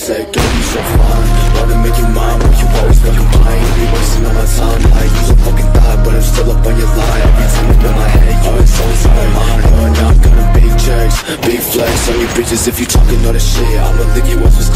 say, girl, you so fine. Wanna make you mine, but you always fucking blind. You be wasting all my time, like you so fucking thought, but I'm still up on your line. Every time I'm in my head, you ain't always on my mind. Now I'm gonna big checks, big flex on you bitches if you talking all this shit. I'ma lick you up for